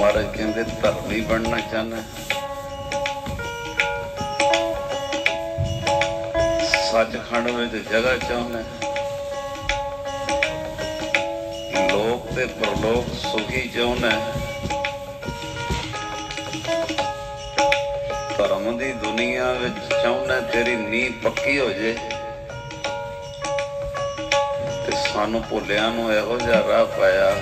महाराज कहते धर्मी बनना चाहना, सचखंड में जगह चाहना, लोक ते परलोक सुखी चाहना, धर्म की दुनिया में चाहना तेरी नींह पक्की हो जाए, ते सानू भुलिया नूं इहो जिहा राह पाया।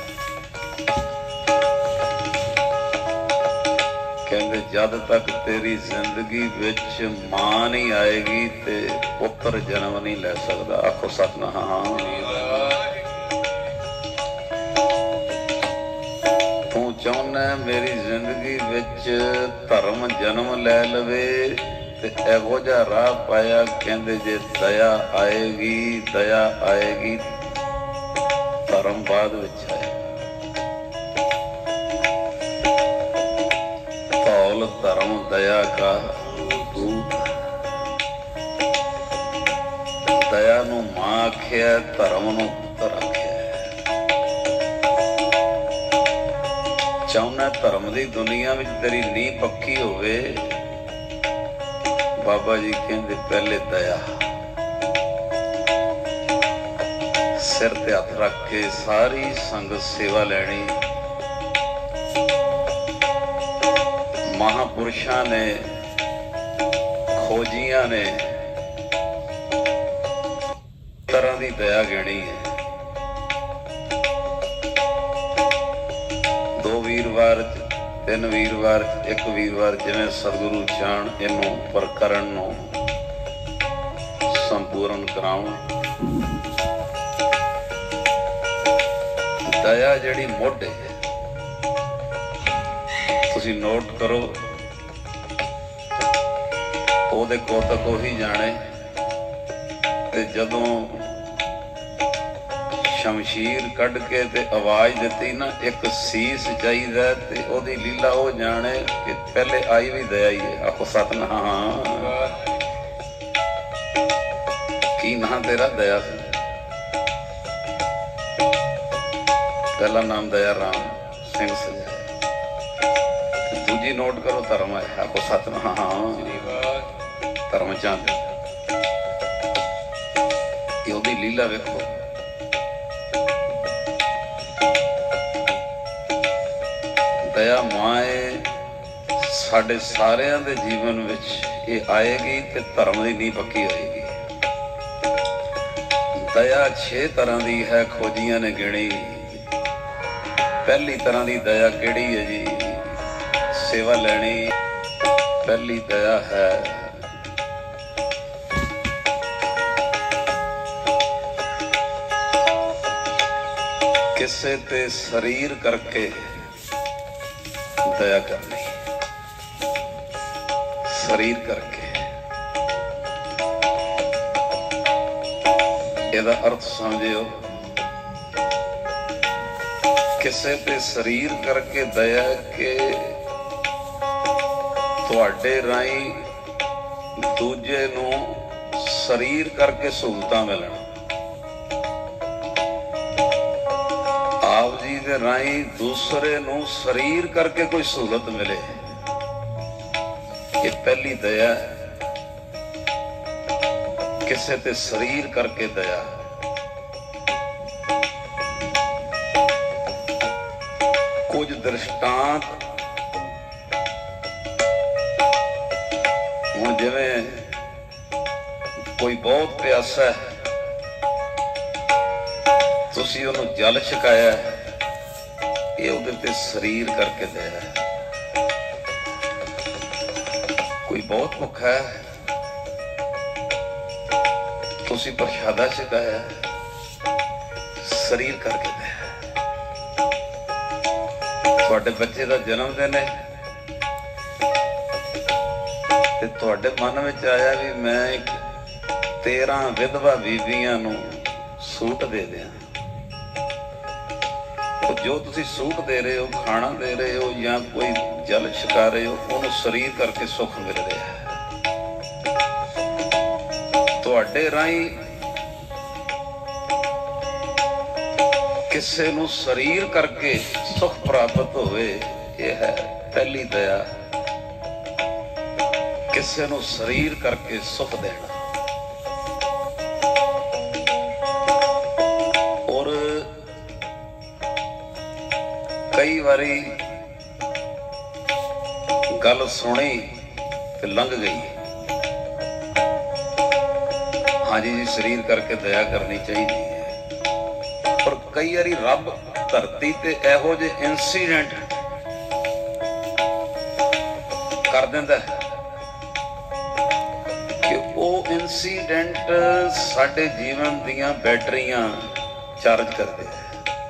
कहते जद तक तेरी जिंदगी विच मां नहीं आएगी ते पुत्र जन्म नहीं ले सकता। आखो सतनाम। तू चाहना मेरी जिंदगी विच धर्म जन्म लै लवे ते इहो जिहा राह पाया। कहते जे दया आएगी, दया आएगी, धर्म बाद विच आएगा। धर्म दया का दूत, दया नू मां आख्या, धर्म नू पुत्र आख्या। चाहना धर्म की दुनिया में तेरी नींह पक्की होवे। बाबा जी कहते पहले दया, सिर ते हथ रख के सारी संगत सेवा लैनी। महापुरुषों ने, खोजिया ने तरह की दया गिनी है। दो वीरवार, तीन वीरवार, एक वीरवार जिवें सतगुरु चाहण इनू प्रकरण नू संपूर्ण कराउण। दया जिहड़ी मोढे तुसी नोट करो, ओहदे कोतक ओही जाने। ते जदों शमशीर कढ़ के ते आवाज दिती ना, एक सीस चाहिदा ते ओहदी लीला वो जाने कि पहले आई भी दया ही है। आखो सतनाम। की नाम तेरा? दया से। पहला नाम दया राम सिंह सजा। दूजी नोट करो धर्म है। आपको सतनाम। धर्म चंद ओहदी लीला वेखो। दया माए साडे सारियां दे जीवन विच ये आएगी ते धर्म की नींह पक्की होएगी। दया 6 तरह की है, खोजियां ने गिनी। पहली तरह की दया केड़ी है जी? सेवा लेनी। पहली दया है किसे ते शरीर करके दया करनी। शरीर करके ਇਹਦਾ अर्थ समझियो। किसे ते शरीर करके दया के तुहाडे राही दूजे नूं शरीर करके सहूलतां मिलण। आप जी दे राही दूसरे नूं शरीर करके कोई सहूलत मिले, ये पहली दया है। किसे ते शरीर करके दया। कुछ दृष्टांत हुण जिवें कोई बहुत प्यासा है, तुसीं उहनूं जल छकाया, ये उहदे ते शरीर करके दया है। कोई बहुत भुखा है, तुसीं प्रशादा छकाया, शरीर करके दया। तुहाडे बच्चे का जन्मदिन है ते तुहाडे मन में आया भी मैं 13 विधवा बीबियां नूं सूट दे दियां। जो तुसीं सूट दे रहे हो, खाना दे रहे हो या कोई जल छका रहे हो, उन्होंने शरीर करके सुख मिल रहा है। तुहाडे राही ਕਿਸੇ ਨੂੰ ਸਰੀਰ ਕਰਕੇ ਸੁਖ ਪ੍ਰਾਪਤ ਹੋਵੇ, ਇਹ ਹੈ ਪਹਿਲੀ ਦਇਆ। ਕਿਸੇ ਨੂੰ ਸਰੀਰ ਕਰਕੇ ਸੁਖ ਦੇਣਾ। ਔਰ ਕਈ ਵਾਰੀ ਗੱਲ ਸੁਣੀ ਤੇ ਲੰਘ ਗਈ, ਹਾਂਜੀ ਜੀ ਸਰੀਰ ਕਰਕੇ ਦਇਆ ਕਰਨੀ ਚਾਹੀਦੀ ਹੈ। ਪਰ ਕਈ ਵਾਰੀ ਰੱਬ ਧਰਤੀ ਤੇ ਇਹੋ ਜਿਹੇ ਇਨਸੀਡੈਂਟ ਕਰ ਦਿੰਦਾ ਕਿ ਉਹ ਇਨਸੀਡੈਂਟ ਸਾਡੇ ਜੀਵਨ ਦੀਆਂ ਬੈਟਰੀਆਂ ਚਾਰਜ ਕਰਦੇ ਹੈ।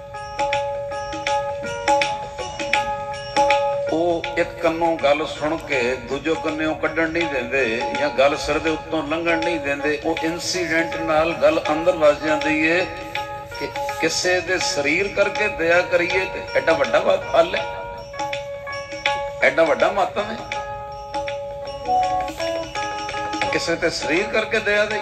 ਉਹ ਇੱਕ ਕੰਨੋਂ ਗੱਲ ਸੁਣ ਕੇ ਦੂਜੇ ਕੰਨੋਂ ਕੱਢਣ ਨਹੀਂ ਦਿੰਦੇ, ਜਾਂ ਗੱਲ ਸਿਰ ਦੇ ਉੱਤੋਂ ਲੰਘਣ ਨਹੀਂ ਦਿੰਦੇ। ਉਹ ਇਨਸੀਡੈਂਟ ਨਾਲ ਗੱਲ ਅੰਦਰ ਵੱਜ ਜਾਂਦੀ ਹੈ ਕਿ ਕਿਸੇ ਦੇ ਸਰੀਰ ਕਰਕੇ ਦਇਆ ਕਰੀਏ ਤੇ ਐਡਾ ਵੱਡਾ ਫਲ ਹੈ, ਐਡਾ ਵੱਡਾ ਮਾਤਮ ਹੈ। ਕਿਸੇ ਤੇ ਸਰੀਰ ਕਰਕੇ ਦਇਆ ਦੀ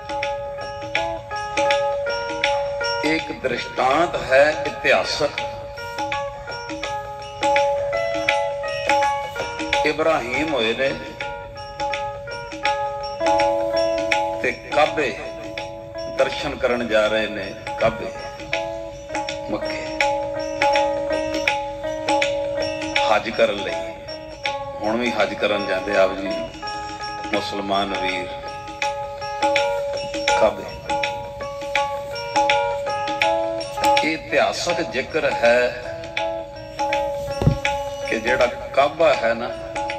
ਇੱਕ ਦ੍ਰਿਸ਼ਟਾਂਤ ਹੈ ਇਤਿਹਾਸਕ। ਇਬਰਾਹੀਮ ਹੋਏ ਨੇ ਤੇ ਕਾਬੇ ਦਰਸ਼ਨ ਕਰਨ ਜਾ ਰਹੇ ਨੇ। ਕਾਬੇ ਮੱਕੇ ਹਜ ਕਰਨ ਲਈ, ਹੁਣ ਵੀ ਹਜ ਕਰਨ ਜਾਂਦੇ ਆਪ ਜੀ ਮੁਸਲਮਾਨ ਵੀਰ। ਕਾਬੇ ਇਹ ਇਤਿਹਾਸਕ ਜ਼ਿਕਰ ਹੈ ਕਿ ਜਿਹੜਾ ਕਾਬਾ ਹੈ ਨਾ,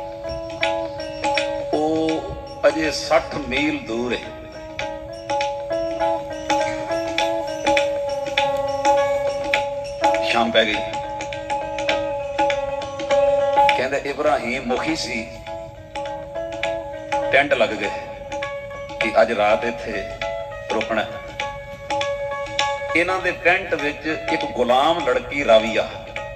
ਉਹ ਅਜੇ 60 ਮੀਲ ਦੂਰ ਹੈ। ਸ਼ਾਮ ਪੈ ਗਈ। ਕਹਿੰਦੇ ਇਬਰਾਹੀਮ ਮੁਖੀ ਸੀ, ਟੈਂਟ ਲੱਗ ਗਏ ਕਿ ਅੱਜ ਰਾਤ ਇੱਥੇ ਰੁਕਣਾ। ਇਹਨਾਂ ਦੇ ਟੈਂਟ ਵਿੱਚ ਇੱਕ ਗੁਲਾਮ ਲੜਕੀ ਰਾਵੀਆ,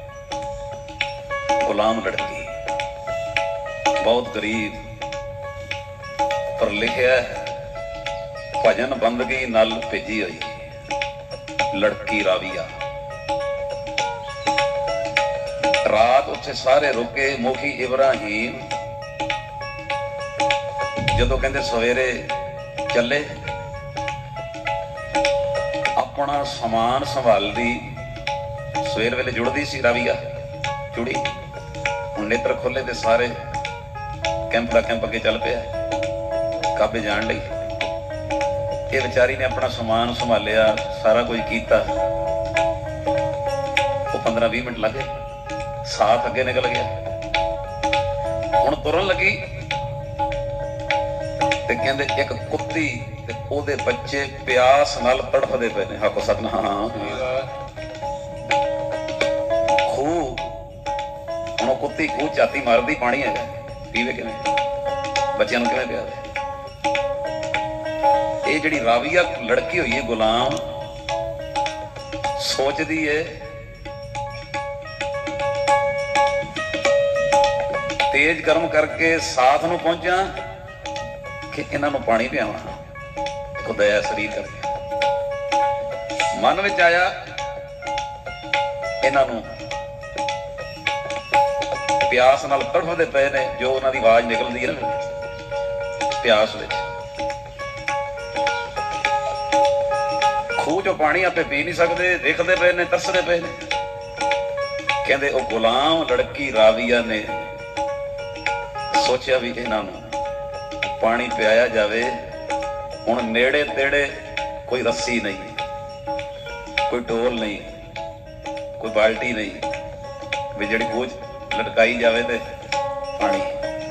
ਗੁਲਾਮ ਲੜਕੀ ਬਹੁਤ ਗਰੀਬ, ਪਰ ਲਿਖਿਆ ਭਜਨ ਬੰਦਗੀ ਨਾਲ ਭੇਜੀ ਹੋਈ ਲੜਕੀ ਰਾਵੀਆ। ਰਾਤ ਉੱਥੇ ਸਾਰੇ ਰੁਕੇ। ਮੁਖੀ ਇਬਰਾਹੀਮ ਜਦੋਂ ਕਹਿੰਦੇ ਸਵੇਰੇ ਚੱਲੇ, ਆਪਣਾ ਸਮਾਨ ਸੰਭਾਲਦੀ। ਸਵੇਰ ਵੇਲੇ ਜੁੜਦੀ ਸੀ ਰਾਵੀਆ, ਜੁੜੀ। ਹੁਣ ਨੇਤਰ ਖੋਲੇ ਤੇ ਸਾਰੇ ਕੈਂਪ ਦਾ ਕੈਂਪ ਅੱਗੇ ਚੱਲ ਪਿਆ ਕਾਬੇ ਜਾਣ ਲਈ। ਇਹ ਵਿਚਾਰੀ ਨੇ ਆਪਣਾ ਸਮਾਨ ਸੰਭਾਲਿਆ, ਸਾਰਾ ਕੁਝ ਕੀਤਾ। ਉਹ 15-20 ਮਿੰਟ ਲੱਗੇ, ਸਾਥ ਅੱਗੇ ਨਿਕਲ ਗਿਆ। ਹੁਣ ਤੁਰਨ ਲੱਗੀ ਤੇ ਕਹਿੰਦੇ ਇੱਕ ਕੁੱਤੀ ਤੇ ਉਹਦੇ ਬੱਚੇ ਪਿਆਸ ਨਾਲ ਤੜਫਦੇ ਪਏ ਨੇ। ਹਾਕੋ ਸਤਨਾਮ। ਖੂਹ, ਹੁਣ ਉਹ ਕੁੱਤੀ ਖੂਹ ਝਾਤੀ ਮਾਰਦੀ, ਪਾਣੀ ਹੈਗਾ, ਪੀਵੇ ਕਿਵੇਂ? ਬੱਚਿਆਂ ਨੂੰ ਕਿਵੇਂ ਪਿਆਵੇ? ਇਹ ਜਿਹੜੀ ਰਾਵੀਆ ਲੜਕੀ ਹੋਈ ਹੈ ਗੁਲਾਮ, ਸੋਚਦੀ ਏ ਤੇਜ਼ ਗਰਮ ਕਰਕੇ ਸਾਥ ਨੂੰ ਪਹੁੰਚਾਂ ਕਿ ਇਹਨਾਂ ਨੂੰ ਪਾਣੀ ਪਿਆਵਾਂ। ਖੁਦਾਇਆ ਸਰੀਰ ਕਰਕੇ ਮਨ ਵਿੱਚ ਆਇਆ, ਇਹਨਾਂ ਨੂੰ ਪਿਆਸ ਨਾਲ ਤੜਫਦੇ ਪਏ ਨੇ, ਜੋ ਉਹਨਾਂ ਦੀ ਆਵਾਜ਼ ਨਿਕਲਦੀ ਹੈ ਨਾ ਪਿਆਸ ਵਿੱਚ। ਖੂਹ ਚੋਂ ਪਾਣੀ ਆਪੇ ਪੀ ਨਹੀਂ ਸਕਦੇ, ਦੇਖਦੇ ਪਏ ਨੇ, ਤਰਸਦੇ ਪਏ ਨੇ। ਕਹਿੰਦੇ ਉਹ ਗੁਲਾਮ ਲੜਕੀ ਰਾਵੀਆ ਨੇ ਸੋਚਿਆ ਵੀ ਇਹਨਾਂ ਨੂੰ ਪਾਣੀ ਪਿਆਇਆ ਜਾਵੇ। ਹੁਣ ਨੇੜੇ ਤੇੜੇ ਕੋਈ ਰੱਸੀ ਨਹੀਂ, ਕੋਈ ਢੋਲ ਨਹੀਂ, ਕੋਈ ਬਾਲਟੀ ਨਹੀਂ ਵੀ ਜਿਹੜੀ ਖੂਹ ਲਟਕਾਈ ਜਾਵੇ ਤੇ ਪਾਣੀ।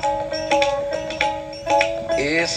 ਇਸ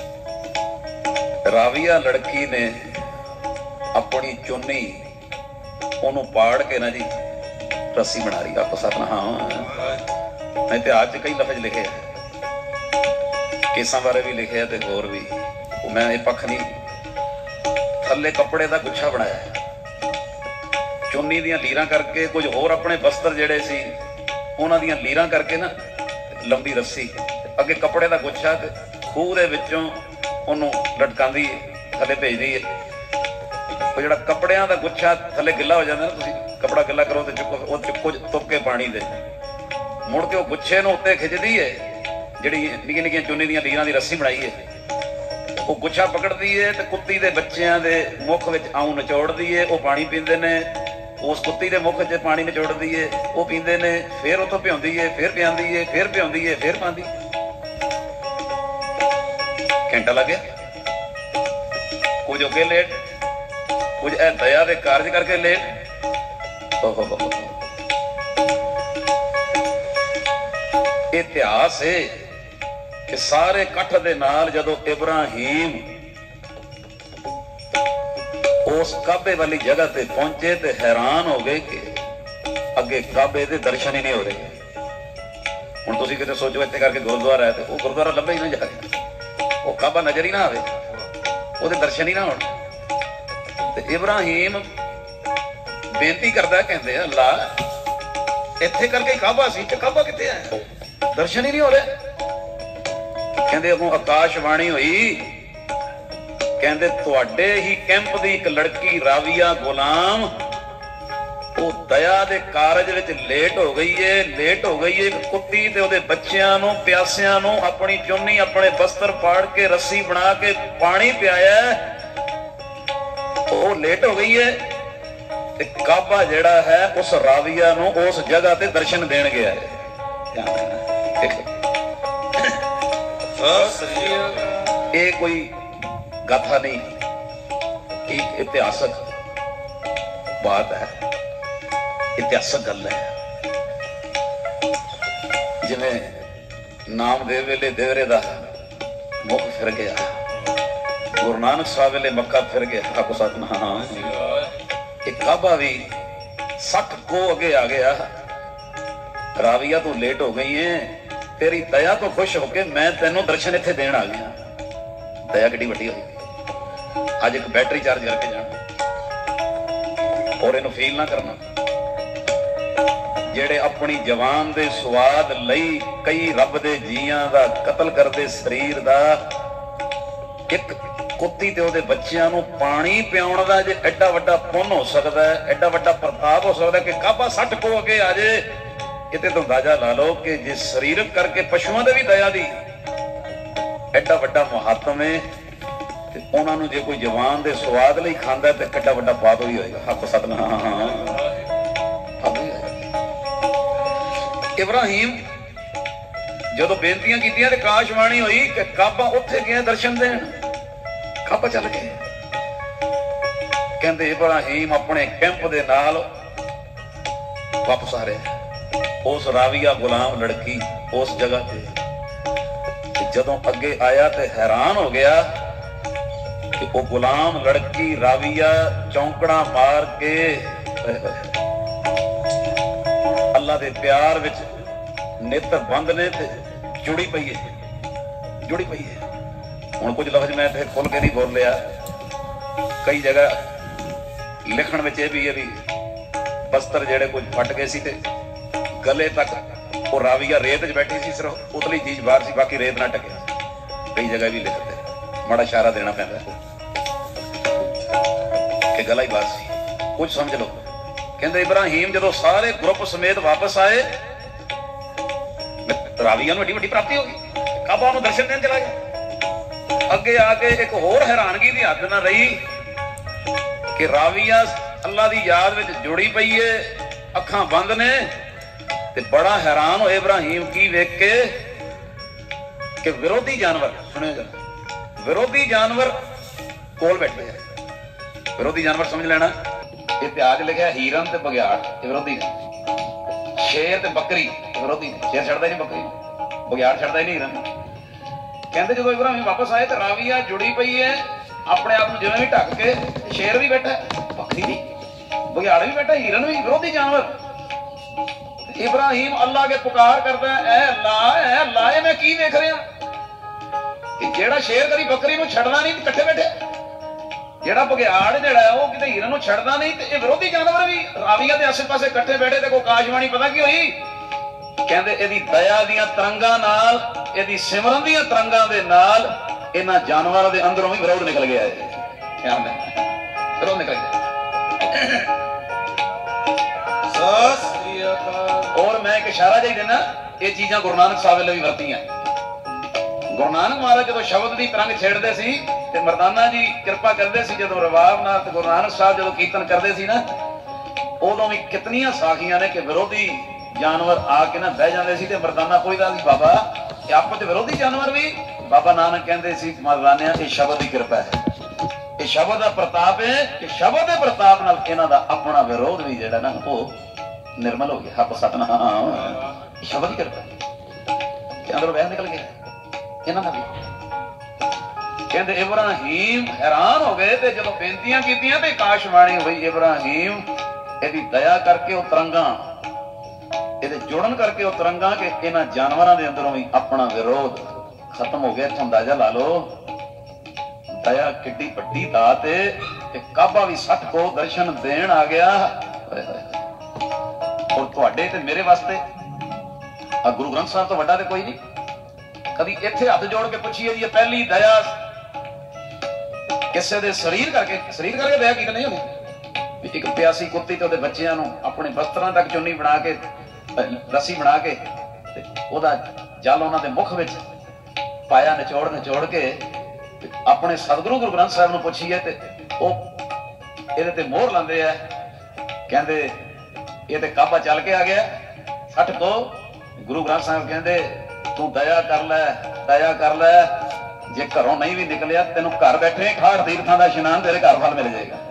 ਰਾਵੀਆ ਲੜਕੀ ਨੇ ਆਪਣੀ ਚੁੰਨੀ ਉਹਨੂੰ ਪਾੜ ਕੇ ਨਾ ਜੀ ਰੱਸੀ ਬਣਾ ਰਹੀ। ਆਪੋ ਸਤਨਾਮ। ਇਤਿਹਾਸ 'ਚ ਕਈ ਲਫ਼ਜ਼ ਲਿਖੇ ਆ, ਕੇਸਾਂ ਬਾਰੇ ਵੀ ਲਿਖਿਆ ਤੇ ਹੋਰ ਵੀ। ਮੈਂ ਇਹ ਪੱਖ ਨਹੀਂ, ਥੱਲੇ ਕੱਪੜੇ ਦਾ ਗੁੱਛਾ ਬਣਾਇਆ, ਚੁੰਨੀ ਦੀਆਂ ਲੀਰਾਂ ਕਰਕੇ, ਕੁਝ ਹੋਰ ਆਪਣੇ ਬਸਤਰ ਜਿਹੜੇ ਸੀ ਉਹਨਾਂ ਦੀਆਂ ਲੀਰਾਂ ਕਰਕੇ ਨਾ ਲੰਬੀ ਰੱਸੀ, ਅੱਗੇ ਕੱਪੜੇ ਦਾ ਗੁੱਛਾ, ਤੇ ਖੂਹ ਦੇ ਵਿੱਚੋਂ ਉਹਨੂੰ ਲਟਕਾਉਂਦੀ, ਥੱਲੇ ਭੇਜਦੀ ਹੈ। ਉਹ ਜਿਹੜਾ ਕੱਪੜਿਆਂ ਦਾ ਗੁੱਛਾ ਥੱਲੇ ਗਿੱਲਾ ਹੋ ਜਾਂਦਾ ਨਾ, ਤੁਸੀਂ ਕੱਪੜਾ ਗਿੱਲਾ ਕਰੋ ਤੇ ਚੁੱਕੋ, ਉਹ ਚੁੱਕੋ ਤੁੱਕ ਕੇ ਪਾਣੀ ਦੇ, ਮੁੜ ਕੇ ਉਹ ਗੁੱਛੇ ਨੂੰ ਉੱਤੇ ਖਿੱਚਦੀ ਹੈ, ਜਿਹੜੀ ਨਿੱਕੀਆਂ ਨਿੱਕੀਆਂ ਚੁੰਨੀ ਦੀਆਂ ਲੀਰਾਂ ਦੀ ਰੱਸੀ ਬਣਾਈ ਹੈ, ਉਹ ਗੁੱਛਾ ਪਕੜਦੀ ਹੈ ਤੇ ਕੁੱਤੀ ਦੇ ਬੱਚਿਆਂ ਦੇ ਮੁੱਖ ਵਿੱਚ ਆਉਂ ਨਿਚੋੜਦੀ ਹੈ, ਉਹ ਪਾਣੀ ਪੀਂਦੇ ਨੇ। ਉਸ ਕੁੱਤੀ ਦੇ ਮੁੱਖ 'ਚ ਪਾਣੀ ਨਿਚੋੜਦੀ ਹੈ, ਉਹ ਪੀਂਦੇ ਨੇ, ਫਿਰ ਉੱਥੋਂ ਪਿਆਉਂਦੀ ਹੈ, ਫਿਰ ਪਿਆਉਂਦੀ ਹੈ, ਫਿਰ ਪਿਆਉਂਦੀ ਹੈ, ਫਿਰ ਪਾਉਂਦੀ। ਘੰਟਾ ਲੱਗ ਗਿਆ। ਕੁਝ ਅੱਗੇ ਲੇਟ, ਕੁਝ ਇਹ ਦਇਆ ਦੇ ਕਾਰਜ ਕਰਕੇ ਲੇਟ। ਇਤਿਹਾਸ ਹੈ ਕਿ ਸਾਰੇ ਇਕੱਠ ਦੇ ਨਾਲ ਜਦੋਂ ਇਬਰਾਹੀਮ ਉਸ ਕਾਬੇ ਵਾਲੀ ਜਗ੍ਹਾ ਤੇ ਪਹੁੰਚੇ ਤੇ ਹੈਰਾਨ ਹੋ ਗਏ ਕਿ ਅੱਗੇ ਕਾਬੇ ਦੇ ਦਰਸ਼ਨ ਹੀ ਨਹੀਂ ਹੋ ਰਹੇ। ਹੁਣ ਤੁਸੀਂ ਕਿਤੇ ਸੋਚੋ ਇੱਥੇ ਕਰਕੇ ਗੁਰਦੁਆਰਾ ਹੈ ਤੇ ਉਹ ਗੁਰਦੁਆਰਾ ਲੱਭੇ ਹੀ ਨਾ ਜਾ ਕੇ, ਉਹ ਕਾਬਾ ਨਜ਼ਰ ਹੀ ਨਾ ਆਵੇ, ਉਹਦੇ ਦਰਸ਼ਨ ਹੀ ਨਾ ਹੋਣ। ਤੇ ਇਬਰਾਹੀਮ ਬੇਨਤੀ ਕਰਦਾ, ਕਹਿੰਦੇ ਅੱਲਾ ਇੱਥੇ ਕਰਕੇ ਕਾਬਾ ਸੀ ਤੇ ਕਾਬਾ ਕਿੱਥੇ ਹੈ, ਦਰਸ਼ਨ ਹੀ ਨਹੀਂ ਹੋ ਰਹੇ। ਕਹਿੰਦੇ ਅੱਗੋਂ ਆਕਾਸ਼ਬਾਣੀ ਹੋਈ, ਕਹਿੰਦੇ ਤੁਹਾਡੇ ਹੀ ਕੈਂਪ ਦੀ ਇੱਕ ਲੜਕੀ ਰਾਵੀਆ ਗੁਲਾਮ ਉਹ ਦਇਆ ਦੇ ਕਾਰਜ ਵਿੱਚ ਲੇਟ ਹੋ ਗਈ ਏ, ਲੇਟ ਹੋ ਗਈ ਏ। ਕੁੱਤੀ ਤੇ ਉਹਦੇ ਬੱਚਿਆਂ ਨੂੰ ਪਿਆਸਿਆਂ ਨੂੰ ਆਪਣੀ ਚੁੰਨੀ ਆਪਣੇ ਬਸਤਰ ਪਾੜ ਕੇ ਰੱਸੀ ਬਣਾ ਕੇ ਪਾਣੀ ਪਿਆਇਆ, ਉਹ ਲੇਟ ਹੋ ਗਈ ਏ। ਤੇ ਕਾਬਾ ਜਿਹੜਾ ਹੈ ਉਸ ਰਾਵੀਆ ਨੂੰ ਉਸ ਜਗ੍ਹਾ ਤੇ ਦਰਸ਼ਨ ਦੇਣ ਗਿਆ ਹੈ। ਇਹ ਕੋਈ गाथा नहीं, एक इतिहासक बात है, इतिहासक गल है। जिवें नामदेव वेले देवरे दा मुख फिर गया, गुरु नानक साहब वेले मक्का फिर गया, आखो सतनाम। एक काबा भी 60 को अगे आ गया। राविया तू लेट हो गई है, तेरी दया तो खुश होके मैं तेनों दर्शन इत्थे देण आ गया। दया किड्डी वड्डी होई। ਅੱਜ ਇੱਕ ਬੈਟਰੀ ਚਾਰਜ ਕਰਕੇ ਜਾਣਾ ਔਰ ਇਹਨੂੰ ਫੀਲ ਨਾ ਕਰਨਾ। ਜਿਹੜੇ ਆਪਣੀ ਜਵਾਨ ਦੇ ਸਵਾਦ ਲਈ ਕਈ ਰੱਬ ਦੇ ਜੀਆਂ ਦਾ ਕਤਲ ਕਰਦੇ ਸਰੀਰ ਦਾ, ਇੱਕ ਕੁੱਤੀ ਤੇ ਉਹਦੇ ਬੱਚਿਆਂ ਨੂੰ ਪਾਣੀ ਪਿਆਉਣ ਦਾ ਜੇ ਐਡਾ ਵੱਡਾ ਪੁੰਨ ਹੋ ਸਕਦਾ ਹੈ, ਐਡਾ ਵੱਡਾ ਪ੍ਰਤਾਪ ਹੋ ਸਕਦਾ ਕਿ ਕਾਬਾ 60 ਕੋ ਅੱਗੇ ਆ ਜੇ, ਕਿਤੇ ਤੋਂ ਅੰਦਾਜ਼ਾ ਲਾ ਲਓ ਕਿ ਜੇ ਸਰੀਰਕ ਕਰਕੇ ਪਸ਼ੂਆਂ ਦੇ ਵੀ ਦਇਆ ਦੀ ਐਡਾ ਵੱਡਾ ਮਹੱਤਵ ਹੈ, ਤੇ ਉਹਨਾਂ ਨੂੰ ਜੇ ਕੋਈ ਜਵਾਨ ਦੇ ਸਵਾਦ ਲਈ ਖਾਂਦਾ ਤੇ ਕਿੱਡਾ ਵੱਡਾ ਪਾਪ ਵੀ ਹੋਏਗਾ। ਹੱਕ ਸਤਨਾਮ। ਇਬਰਾਹੀਮ ਜਦੋਂ ਬੇਨਤੀਆਂ ਕੀਤੀਆਂ ਤੇ ਆਕਾਸ਼ਬਾਣੀ ਹੋਈ ਕਿ ਕਾਬਾ ਉੱਥੇ ਗਿਆ ਦਰਸ਼ਨ ਦੇਣ, ਕਾਬਾ ਚੱਲ ਗਏ। ਕਹਿੰਦੇ ਇਬਰਾਹੀਮ ਆਪਣੇ ਕੈਂਪ ਦੇ ਨਾਲ ਵਾਪਸ ਆ ਰਿਹਾ, ਉਸ ਰਾਵੀਆ ਗੁਲਾਮ ਲੜਕੀ ਉਸ ਜਗ੍ਹਾ ਤੇ ਜਦੋਂ ਅੱਗੇ ਆਇਆ ਤੇ ਹੈਰਾਨ ਹੋ ਗਿਆ ਕਿ ਉਹ ਗੁਲਾਮ ਲੜਕੀ ਰਾਵੀਆ ਚੌਂਕੜਾ ਮਾਰ ਕੇ ਅੱਲਾ ਦੇ ਪਿਆਰ ਵਿੱਚ ਨੇਤਰ ਬੰਦ ਨੇ ਤੇ ਜੁੜੀ ਪਈ ਹੈ, ਜੁੜੀ ਪਈ ਹੈ। ਹੁਣ ਕੁਝ ਲਫ਼ਜ਼ ਮੈਂ ਇੱਥੇ ਖੁੱਲ ਕੇ ਨਹੀਂ ਬੋਲਿਆ, ਕਈ ਜਗ੍ਹਾ ਲਿਖਣ ਵਿੱਚ ਇਹ ਵੀ ਹੈ ਵੀ ਬਸਤਰ ਜਿਹੜੇ ਕੁਝ ਫਟ ਗਏ ਸੀ ਤੇ ਗਲੇ ਤੱਕ ਉਹ ਰਾਵੀਆ ਰੇਤ 'ਚ ਬੈਠੀ ਸੀ, ਸਿਰਫ ਉਤਲੀ ਚੀਜ਼ ਬਾਹਰ ਸੀ, ਬਾਕੀ ਰੇਤ ਨਾ ਟਕਿਆ। ਕਈ ਜਗ੍ਹਾ ਵੀ ਲਿਖਦੇ, ਮਾੜਾ ਇਸ਼ਾਰਾ ਦੇਣਾ ਪੈਂਦਾ ਕਿ ਗਲਾ ਹੀ ਬਾਹਰ ਸੀ, ਕੁਝ ਸਮਝ ਲਓ। ਕਹਿੰਦੇ ਇਬਰਾਹੀਮ ਜਦੋਂ ਸਾਰੇ ਗਰੁੱਪ ਸਮੇਤ ਵਾਪਸ ਆਏ, ਰਾਵੀਆ ਨੂੰ ਵੱਡੀ ਵੱਡੀ ਪ੍ਰਾਪਤੀ ਹੋ ਗਈ, ਕਾਬਾ ਨੂੰ ਦਰਸ਼ਨ ਦੇਣ ਚਲਾ ਗਿਆ। ਅੱਗੇ ਆ ਕੇ ਇੱਕ ਹੋਰ ਹੈਰਾਨਗੀ ਦੀ ਹੱਦ ਨਾ ਰਹੀ ਕਿ ਰਾਵੀਆ ਅੱਲਾ ਦੀ ਯਾਦ ਵਿੱਚ ਜੁੜੀ ਪਈ ਏ, ਅੱਖਾਂ ਬੰਦ ਨੇ, ਤੇ ਬੜਾ ਹੈਰਾਨ ਹੋਏ ਇਬਰਾਹੀਮ ਕੀ ਵੇਖ ਕੇ ਕਿ ਵਿਰੋਧੀ ਜਾਨਵਰ, ਸੁਣਿਆ ਜਾ, ਵਿਰੋਧੀ ਜਾਨਵਰ ਕੋਲ ਬੈਠੇ ਆ। ਵਿਰੋਧੀ ਜਾਨਵਰ ਸਮਝ ਲੈਣਾ, ਇਤਿਹਾਸ ਲਿਖਿਆ ਹੀਰਨ ਤੇ ਬਗਿਆੜ ਵਿਰੋਧੀ ਨੇ, ਸ਼ੇਰ ਤੇ ਬੱਕਰੀ ਵਿਰੋਧੀ ਨੇ। ਸ਼ੇਰ ਛੱਡਦਾ ਹੀ ਨਹੀਂ ਬੱਕਰੀ ਨੂੰ, ਬਗਿਆੜ ਛੱਡਦਾ ਹੀ ਨਹੀਂ ਹੀਰਨ। ਕਹਿੰਦੇ ਜਦੋਂ ਇਬਰਾਹੀਮ ਵਾਪਸ ਆਏ ਤੇ ਰਾਵੀਆ ਜੁੜੀ ਪਈ ਹੈ ਆਪਣੇ ਆਪ ਨੂੰ ਜਿਵੇਂ ਵੀ ਢੱਕ ਕੇ, ਸ਼ੇਰ ਵੀ ਬੈਠਾ, ਬੱਕਰੀ ਵੀ, ਬਗਿਆੜ ਵੀ ਬੈਠਾ, ਹੀਰਨ ਵੀ, ਵਿਰੋਧੀ ਜਾਨਵਰ। इब्राहिम अल्लाह के पुकार करता है, ऐ अल्लाह मैं की देख रहा कि जेड़ा शेर कदी बकरी नूं छड़ना नहीं, इकट्ठे बैठे, जेड़ा बघियाड़ जेड़ा है वो किते हिरन नूं छड़दा नहीं, ते ये विरोधी जानवर भी राविया दे आसे पासे इकट्ठे बैठे। ते कोई आकाशवाणी पता की होई, कहंदे इहदी दया दीयां तरंगां नाल, इहदी सिमरन दीयां तरंगां दे नाल इन्हां जानवरां दे अंदरों भी विरोध निकल गया है। विरोध निकल गया। और मैं एक इशारा जी देना, ये चीज़ां गुरु नानक साहब वाले भी वरतियां। गुरु नानक महाराज जो शब्द की तरंग छेड़ते सी ते मरदाना जी कृपा करते सी, जो रवाब नाल ते गुरु नानक साहब जो कीर्तन करते सी ना, उदों भी कितनियां साखियां ने कि विरोधी जानवर आके ना बह जाते सी ते मरदाना पुछदा सी बाबा कि आपस विरोधी जानवर भी, बाबा नानक कहते सी मरदानिया ये शब्द की कृपा है, ये शब्द का प्रताप है कि शब्द के प्रताप नाल इन्हां दा अपना विरोध भी जिहड़ा ना वो निर्मल हो गया। आप सतनाम शब्द की कृपा के अंदर वह निकल गया इन्हां दा भी। कहते इब्राहिम हैरान हो गए ते जदों बेनतियां कीतियां ते आकाशवाणी हुई, इब्राहिम ਇਹਦੀ दया करके ਉਹ तरंगा ਇਹਦੇ जुड़न करके ਉਹ तरंगा कि ਇਹਨਾਂ जानवरों के अंदरों भी अपना विरोध खत्म हो गया। इत्थों अंदाजा ला लो दया किड्डी वड्डी दात है कि काबा भी सट को दर्शन देन आ गया। और तुहाडे ते मेरे वास्ते आ गुरु ग्रंथ साहब तो वड्डा ते कोई नहीं। कभी इत्थे हथ जोड़ के पूछिए जी पहली दया किसी दे शरीर करके दया की नहीं होनी। एक प्यासी कुत्ती तो बच्चों अपने वस्त्रां तक चुन्नी बना के रस्सी बना के ओदा जल उन्होंने मुख में पाया, निचोड़ के अपने सतगुरु गुरु ग्रंथ साहब को पूछिए तो ये मोहर लाते हैं, कहते ये तो काबा चल के आ गया सठ को। गुरु ग्रंथ साहब कहते तू दया कर लै, जे घरों नहीं भी निकलिया तेन घर बैठे खाड़ तीर्थां दा इशनान तेरे घर फल मिल जाएगा।